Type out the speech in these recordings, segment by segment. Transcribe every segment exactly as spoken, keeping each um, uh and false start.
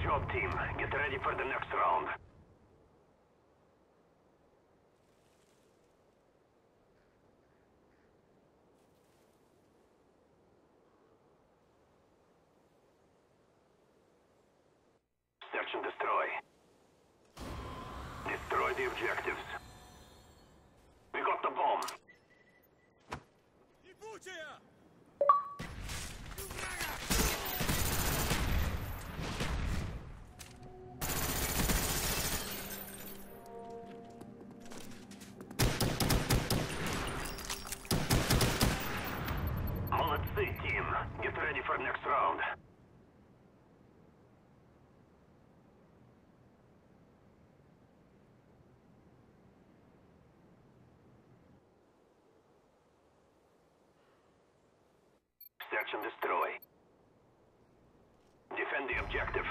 job, team. Get ready for the next round. Search and destroy. Destroy the objectives. We got the bomb. Молодцы, team. Get ready for next round. Search and destroy. Defend the objective.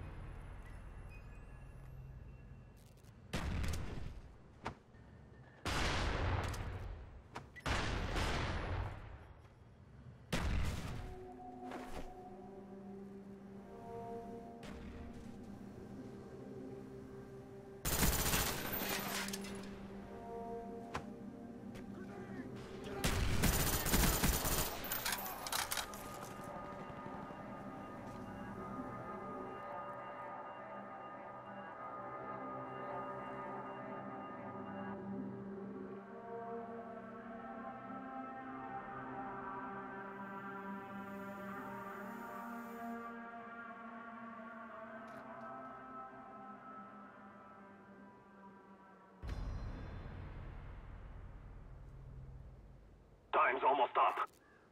Time's almost up.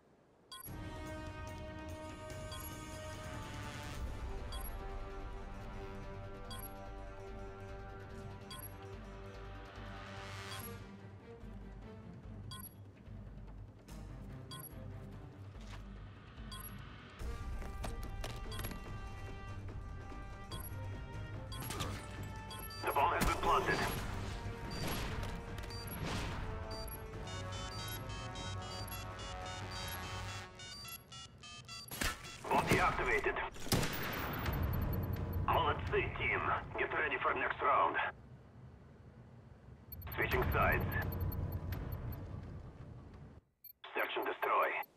The bomb has been planted. Deactivated. Молодцы, team. Get ready for next round. Switching sides. Search and destroy.